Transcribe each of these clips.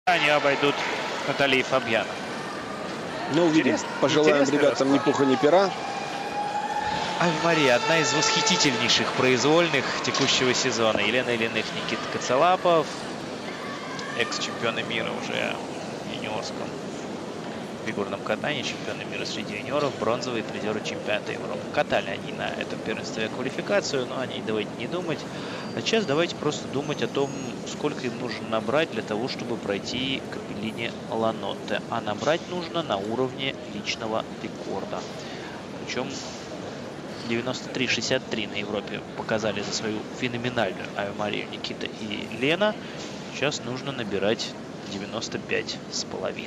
Они обойдут Натали и Фабьяна. Ну, увидим. Пожелаем ребятам ни пуха, ни пера. Ави Мария — одна из восхитительнейших произвольных текущего сезона. Елена Ильиных, Никита Коцелапов, экс-чемпионы мира уже в юниорском фигурном катании, чемпионы мира среди юниоров, бронзовые призеры чемпионата Европы. Катали они на этом первенстве квалификацию, но они давайте не думать. А сейчас давайте просто думать о том, сколько им нужно набрать для того, чтобы пройти Капеллини Ланотте. А набрать нужно на уровне личного рекорда. Причем 93-63 на Европе показали за свою феноменальную Ави Марию Никита и Лена. Сейчас нужно набирать 95,5.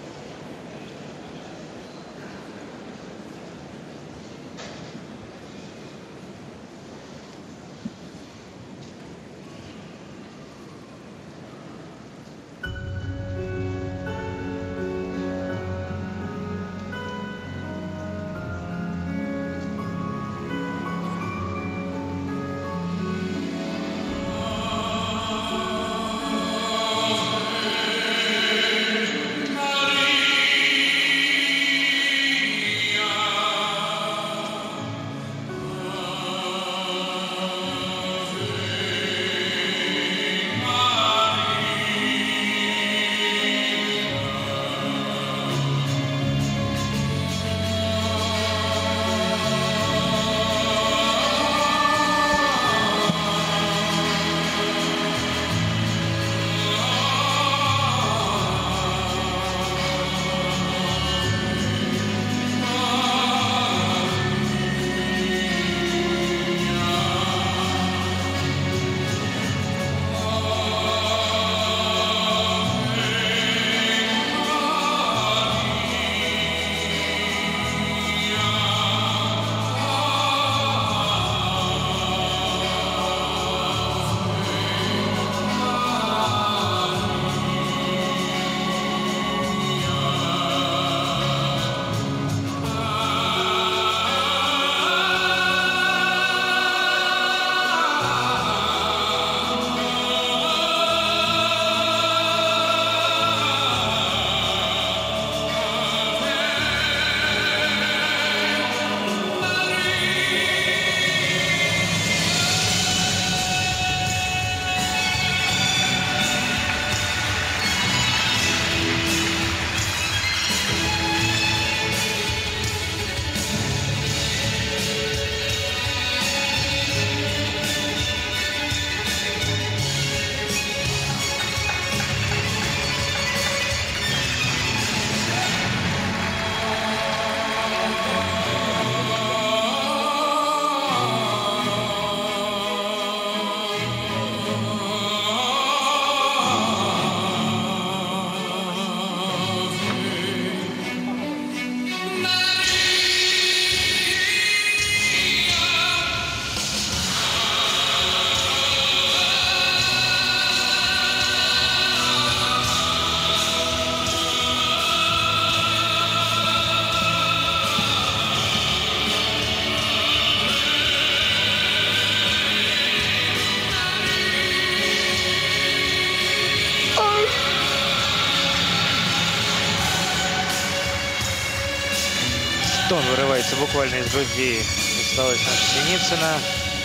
Стон вырывается буквально из груди Вячеслава Синицына.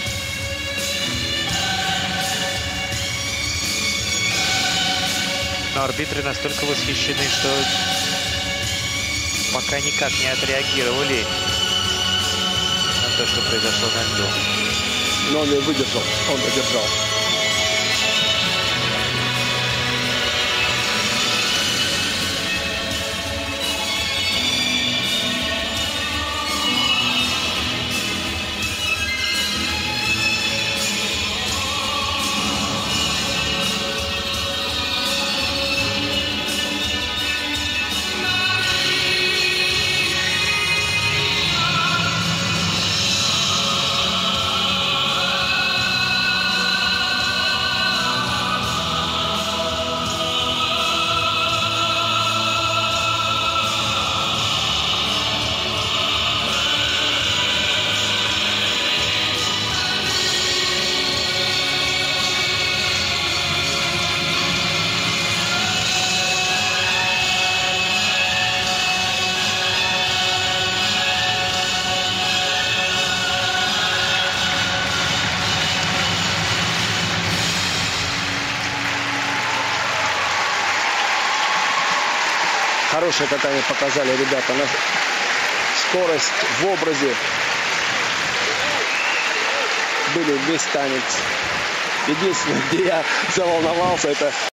Но арбитры настолько восхищены, что пока никак не отреагировали на то, что произошло на льду. Но он не выдержал, он додержал. Хорошее катание показали ребята. На скорость в образе. Были весь танец. Единственное, где я заволновался, это